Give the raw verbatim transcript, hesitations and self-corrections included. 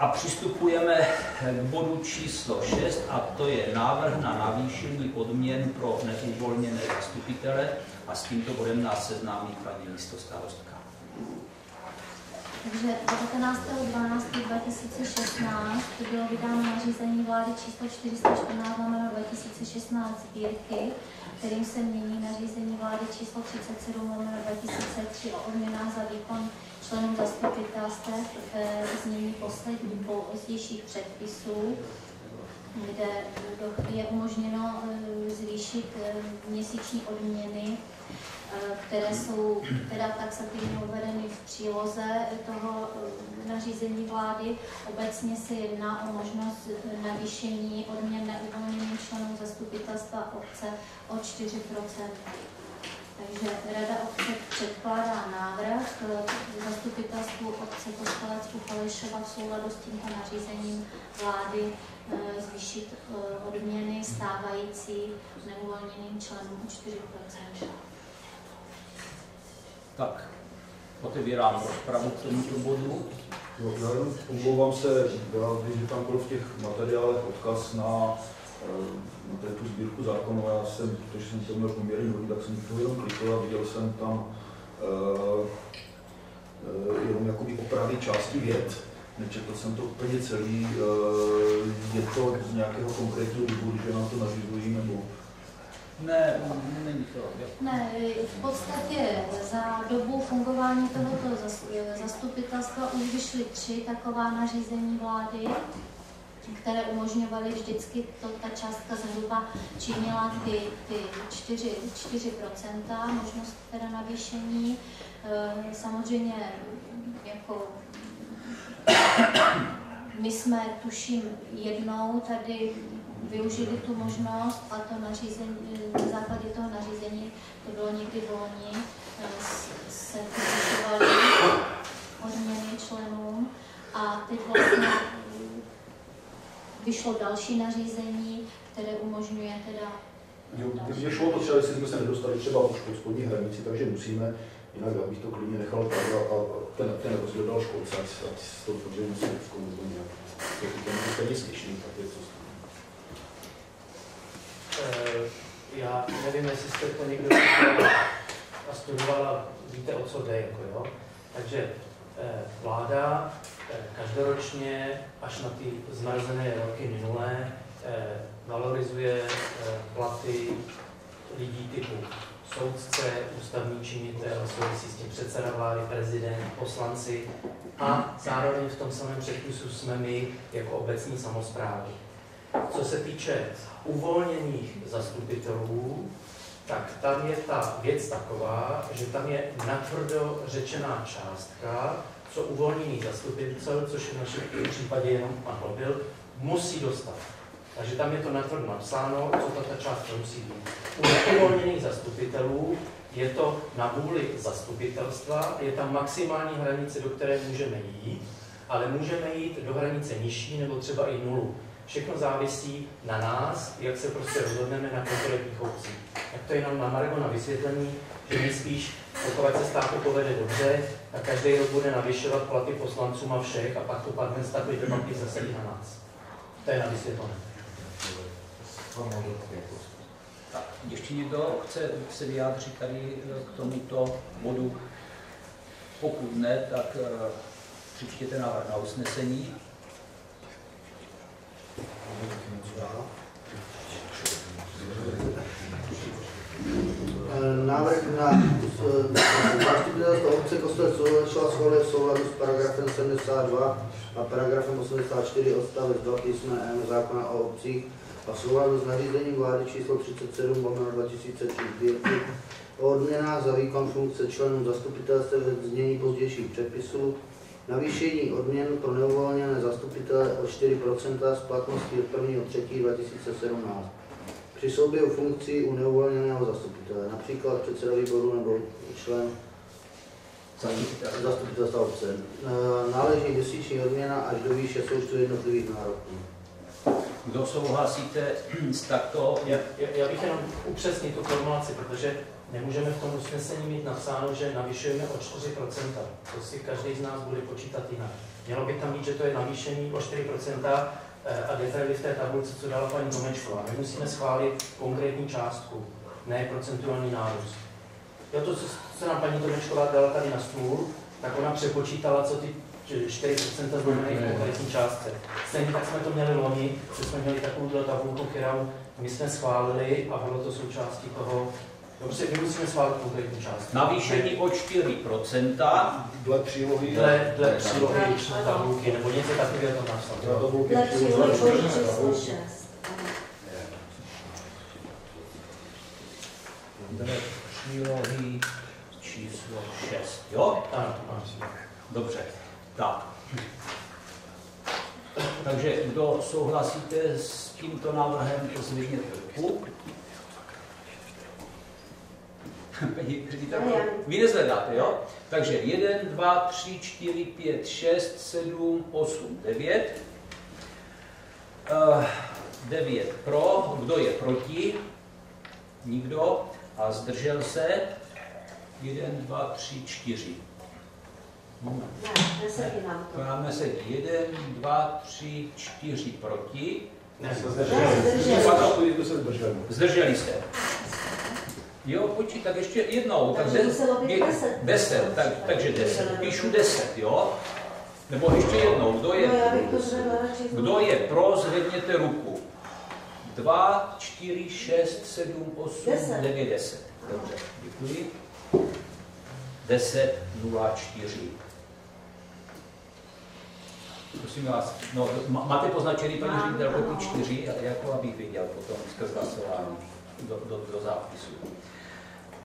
A přistupujeme k bodu číslo šest, a to je návrh na navýšení odměn pro neuvolněné zastupitele. A s tímto bodem nás seznámí paní místostarostka. Takže devatenáctého dvanáctého dva tisíce šestnáct bylo vydáno nařízení vlády číslo čtyři sta čtrnáct lomeno dva tisíce šestnáct sbírky, kterým se mění nařízení vlády číslo třicet sedm lomeno dva tisíce tři o odměnách za výkon členů zastupitelstev ve znění posledních pozdějších předpisů, kde je umožněno zvýšit měsíční odměny, které jsou teda taxativně uvedeny v příloze toho nařízení vlády. Obecně se jedná o možnost navýšení odměn neuvolněným členům zastupitelstva obce o čtyři procenta. Takže Rada obce předkládá návrh zastupitelstvu obce Kostelec u Falešova v souladu s tímto nařízením vlády zvýšit odměny stávající neuvolněným členům o čtyři procenta. Tak, otevírám rozpravu k tomuto bodu. No, já jenom omlouvám se, já vím, že tam byl v těch materiálech odkaz na, na tu sbírku zákonů. Já jsem, protože jsem to měl poměrně hodně, tak jsem to jenom klikl a viděl jsem tam uh, uh, jenom jakoby opravy části vět. Nečetl jsem to úplně celý. Uh, je to z nějakého konkrétního důvodu, že nám to nařizují, nebo? Ne, není to. Ne, v podstatě za dobu fungování tohoto zastupitelstva už vyšly tři taková nařízení vlády, které umožňovaly vždycky, to, ta částka zhruba činila ty, ty čtyři procenta, možnost teda navýšení. Samozřejmě jako my jsme, tuším, jednou tady využili tu možnost a to nařízení, na základě toho nařízení, to bylo někdy v loni, se využívaly odměny členům a teď vlastně vyšlo další nařízení, které umožňuje teda... Kdyby šlo to třeba, jestli jsme se nedostali třeba už pod spodní hranici, takže musíme, jinak já bych to klidně nechal tak a ten, ten rozdíl dal školce, ať s tou protože musí zkoumat nějak. To je stejně slyšný, tak je to. Já nevím, jestli jste to někdo a studovala, víte, o co jde, jako jo. Takže vláda každoročně až na ty zmrazené roky minulé valorizuje platy lidí typu soudce, ústavní činitel, souvisí s tím předseda vlády, prezident, poslanci a zároveň v tom samém předpisu jsme my jako obecní samosprávy. Co se týče uvolněných zastupitelů, tak tam je ta věc taková, že tam je natvrdo řečená částka, co uvolněný zastupitel, což v našem případě jenom pan Hlobil, musí dostat. Takže tam je to natvrdo napsáno, co ta částka musí být. U neuvolněných zastupitelů je to na vůli zastupitelstva, je tam maximální hranice, do které můžeme jít, ale můžeme jít do hranice nižší nebo třeba i nulu. Všechno závisí na nás, jak se prostě rozhodneme na konkrétních obcích. Tak to je jenom na margo na vysvětlení, že my spíš, pokud se státu povede dobře, tak každý rok bude navyšovat platy poslancům a všech a pak to padne z takové debaty zase i na nás. To je na vysvětlené. Tak, ještě někdo chce se vyjádřit tady k tomuto bodu? Pokud ne, tak přečtěte návrh na usnesení. Návrh na zastupitelstvo obce Kostelec Falešova schvaluje v souladu s paragrafem sedmdesát dva a paragrafem osmdesát čtyři odstavec dva písmene M zákona o obcích a v souladu s nařízením vlády číslo třicet sedm lomeno dva tisíce tři sbírky o odměnách za výkon funkce členů zastupitelstva ve znění pozdějších předpisů, navýšení odměn pro neuvolněné zastupitele o čtyři procenta s platností od prvního třetího dva tisíce sedmnáct. Při souběhu funkcí u neuvolněného zastupitele, například předseda výboru nebo člen zastupitelstva obce. Náleží měsíční odměna až do výše součtu jednotlivých nároků. Kdo souhlasíte s takto? Já, já bych jenom upřesnil tu formulaci, protože nemůžeme v tom usnesení mít napsáno, že navyšujeme o čtyři procenta. To si každý z nás bude počítat jinak. Mělo by tam být, že to je navýšení o čtyři procenta a detaily v té tabulce, co dala paní Tomečková. My musíme schválit konkrétní částku, ne procentuální nárůst. Jo, to, co nám paní Tomečková dala tady na stůl, tak ona přepočítala, co ty čtyři procenta znamenají v konkrétní částce. Stejně tak jsme to měli loni, že jsme měli takovou tabulku, kterou my jsme schválili a bylo to součástí toho. Dobře, my musíme schválit konkrétní částku. Navýšení o čtyři procenta. Dle přílohy. Dle, dle přílohy tabulky, nebo něco takového tam napsat. Dle přílohy číslo šest. Dle přílohy číslo šest, jo? Ano, ano. Dobře, tak. Takže kdo souhlasíte s tímto návrhem, zvedněte ruku. Vy nezvedáte, jo? Takže jedna, dva, tři, čtyři, pět, šest, sedm, osm, devět. devět pro. Kdo je proti? Nikdo. A zdržel se? jedna, dva, tři, čtyři. Moment. Ne, nesedí nám to. Máme se jedna, dva, tři, čtyři proti. Ne, Zdrželi. Zdrželi se. Jo, počít, tak ještě jednou. Takže tak muselo být deset. deset, tak, takže deset. Píšu deset, jo? Nebo ještě jednou. Kdo je, No, já bych to zvedla radši. kdo je pro, zvedněte ruku. dva, čtyři, šest, sedm, osm, devět, deset. Dobře, děkuji. deset, nula, čtyři. Prosím vás, no, máte poznačený paní ředitelko ty čtyři, jako abych viděl potom skrz hlasování do, do, do zápisu.